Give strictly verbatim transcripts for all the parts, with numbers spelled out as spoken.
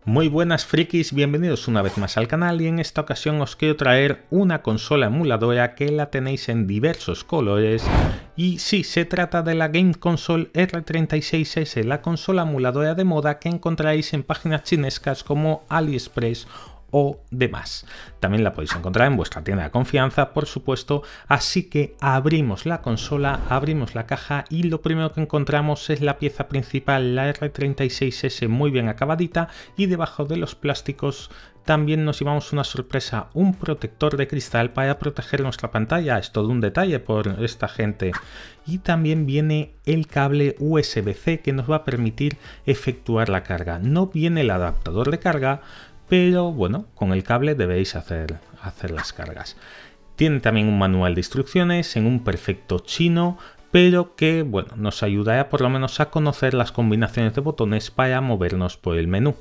Muy buenas frikis, bienvenidos una vez más al canal y en esta ocasión os quiero traer una consola emuladora que la tenéis en diversos colores y sí, se trata de la Game Console R treinta y seis S, la consola emuladora de moda que encontraréis en páginas chinescas como AliExpress o demás. También la podéis encontrar en vuestra tienda de confianza, por supuesto, así que abrimos la consola, abrimos la caja y lo primero que encontramos es la pieza principal, la R treinta y seis S muy bien acabadita, y debajo de los plásticos también nos llevamos una sorpresa, un protector de cristal para proteger nuestra pantalla. Es todo un detalle por esta gente. Y también viene el cable U S B C que nos va a permitir efectuar la carga. No viene el adaptador de carga, pero bueno, con el cable debéis hacer, hacer las cargas. Tiene también un manual de instrucciones en un perfecto chino, pero que bueno, nos ayudará por lo menos a conocer las combinaciones de botones para movernos por el menú.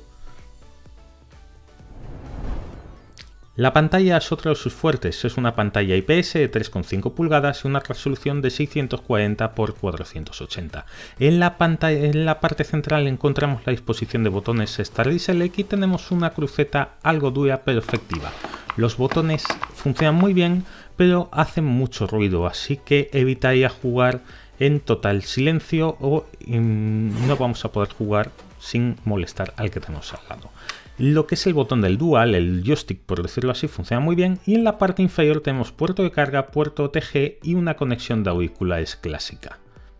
La pantalla es otro de sus fuertes, es una pantalla I P S de tres coma cinco pulgadas y una resolución de seiscientos cuarenta por cuatrocientos ochenta. En la, pantalla, en la parte central encontramos la disposición de botones Start y Select y tenemos una cruceta algo dura pero efectiva. Los botones funcionan muy bien pero hacen mucho ruido, así que evitaría jugar en total silencio o mm, no vamos a poder jugar sin molestar al que tenemos al lado. Lo que es el botón del Dual, el joystick por decirlo así, funciona muy bien y en la parte inferior tenemos puerto de carga, puerto O T G y una conexión de auriculares clásica.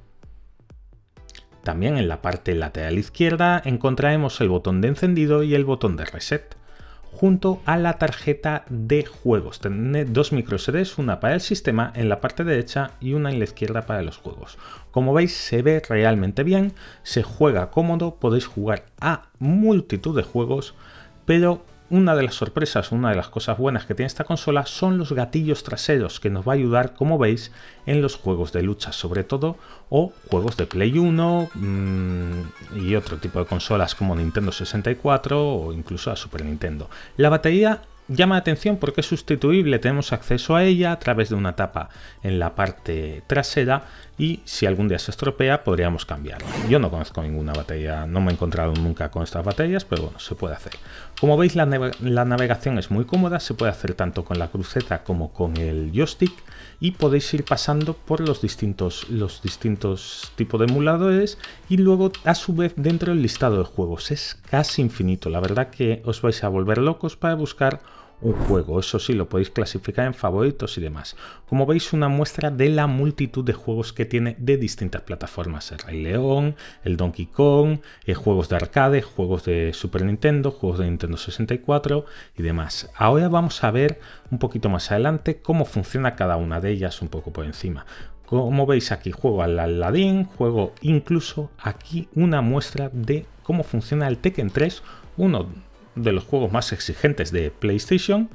También en la parte lateral izquierda encontraremos el botón de encendido y el botón de reset, junto a la tarjeta de juegos. Tiene dos micro S Ds, una para el sistema en la parte derecha y una en la izquierda para los juegos. Como veis se ve realmente bien, se juega cómodo, podéis jugar a multitud de juegos, pero una de las sorpresas, una de las cosas buenas que tiene esta consola son los gatillos traseros, que nos va a ayudar, como veis, en los juegos de lucha sobre todo, o juegos de Play uno mmm, y otro tipo de consolas como Nintendo sesenta y cuatro o incluso a Super Nintendo. La batería llama la atención porque es sustituible, tenemos acceso a ella a través de una tapa en la parte trasera y si algún día se estropea podríamos cambiarla. Yo no conozco ninguna batería, no me he encontrado nunca con estas baterías, pero bueno, se puede hacer. Como veis la, nav la navegación es muy cómoda, se puede hacer tanto con la cruceta como con el joystick y podéis ir pasando por los distintos, los distintos tipos de emuladores y luego a su vez dentro del listado de juegos. Es casi infinito, la verdad que os vais a volver locos para buscar un juego. Eso sí, lo podéis clasificar en favoritos y demás. Como veis, una muestra de la multitud de juegos que tiene de distintas plataformas. El Rey León, el Donkey Kong, eh, juegos de arcade, juegos de Super Nintendo, juegos de Nintendo sesenta y cuatro y demás. Ahora vamos a ver un poquito más adelante cómo funciona cada una de ellas un poco por encima. Como veis aquí juego al Aladdin, juego incluso aquí una muestra de cómo funciona el Tekken tres, uno de los juegos más exigentes de PlayStation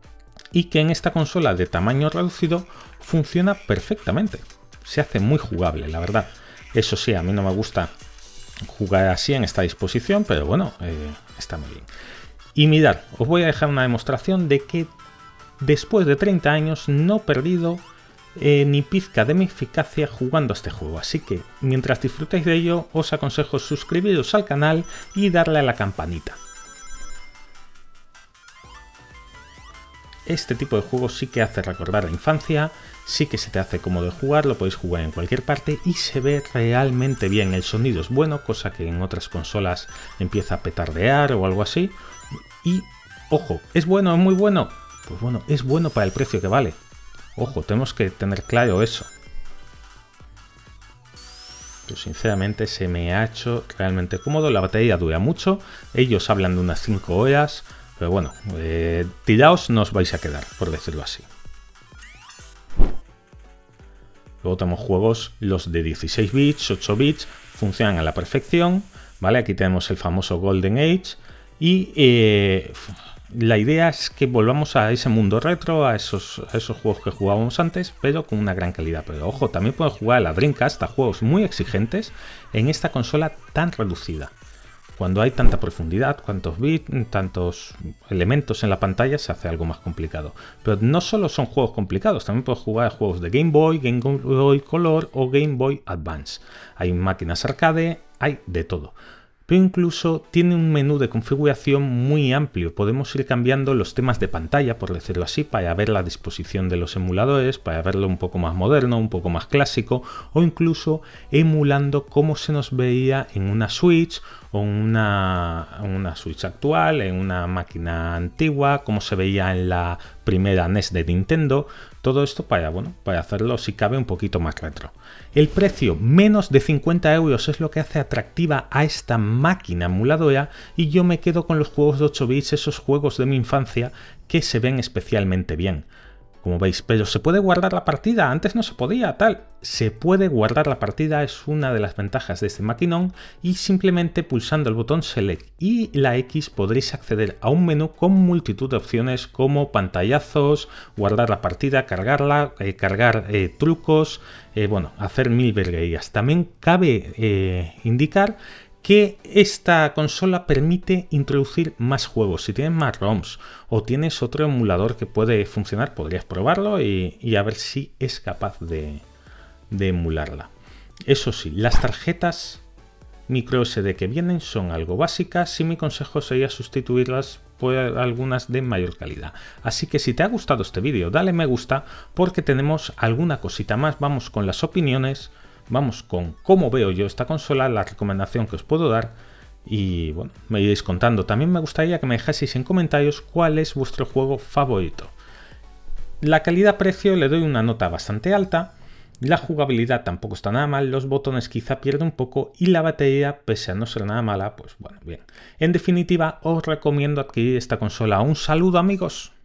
y que en esta consola de tamaño reducido funciona perfectamente. Se hace muy jugable, la verdad. Eso sí, a mí no me gusta jugar así en esta disposición, pero bueno, eh, está muy bien. Y mirad, os voy a dejar una demostración de que después de treinta años no he perdido eh, ni pizca de mi eficacia jugando a este juego. Así que mientras disfrutéis de ello, os aconsejo suscribiros al canal y darle a la campanita. Este tipo de juegos sí que hace recordar la infancia, sí que se te hace cómodo de jugar, lo podéis jugar en cualquier parte y se ve realmente bien. El sonido es bueno, cosa que en otras consolas empieza a petardear o algo así. Y, ojo, ¿es bueno? ¿Es muy bueno? Pues bueno, es bueno para el precio que vale. Ojo, tenemos que tener claro eso. Pero sinceramente se me ha hecho realmente cómodo, la batería dura mucho, ellos hablan de unas cinco horas. Pero bueno, eh, tiraos no os vais a quedar, por decirlo así. Luego tenemos juegos, los de dieciséis bits, ocho bits, funcionan a la perfección, ¿vale? Aquí tenemos el famoso Golden Age y eh, la idea es que volvamos a ese mundo retro, a esos, a esos juegos que jugábamos antes, pero con una gran calidad. Pero ojo, también pueden jugar a la Dreamcast, a juegos muy exigentes en esta consola tan reducida. Cuando hay tanta profundidad, cuantos bits, tantos elementos en la pantalla, se hace algo más complicado. Pero no solo son juegos complicados, también puedes jugar a juegos de Game Boy, Game Boy Color o Game Boy Advance. Hay máquinas arcade, hay de todo. pero incluso tiene un menú de configuración muy amplio. Podemos ir cambiando los temas de pantalla, por decirlo así, para ver la disposición de los emuladores, para verlo un poco más moderno, un poco más clásico, o incluso emulando cómo se nos veía en una Switch o una, una Switch actual, en una máquina antigua, cómo se veía en la primera N E S de Nintendo. Todo esto para, bueno, para hacerlo, si cabe, un poquito más retro. El precio, menos de cincuenta euros, es lo que hace atractiva a esta máquina emuladora, y yo me quedo con los juegos de ocho bits, esos juegos de mi infancia que se ven especialmente bien. Como veis, pero se puede guardar la partida, antes no se podía, tal. Se puede guardar la partida, es una de las ventajas de este maquinón, y simplemente pulsando el botón Select y la X podréis acceder a un menú con multitud de opciones como pantallazos, guardar la partida, cargarla, eh, cargar eh, trucos, eh, bueno, hacer mil virguerías. También cabe eh, indicar que esta consola permite introducir más juegos. Si tienes más ROMs o tienes otro emulador que puede funcionar, podrías probarlo y, y a ver si es capaz de, de emularla. Eso sí, las tarjetas micro S D que vienen son algo básicas y mi consejo sería sustituirlas por algunas de mayor calidad. Así que si te ha gustado este vídeo, dale me gusta porque tenemos alguna cosita más. Vamos con las opiniones. Vamos con cómo veo yo esta consola, la recomendación que os puedo dar y bueno, me iréis contando. También me gustaría que me dejaseis en comentarios cuál es vuestro juego favorito. La calidad-precio le doy una nota bastante alta, la jugabilidad tampoco está nada mal, los botones quizá pierden un poco y la batería, pese a no ser nada mala, pues bueno, bien. En definitiva, os recomiendo adquirir esta consola. Un saludo, amigos.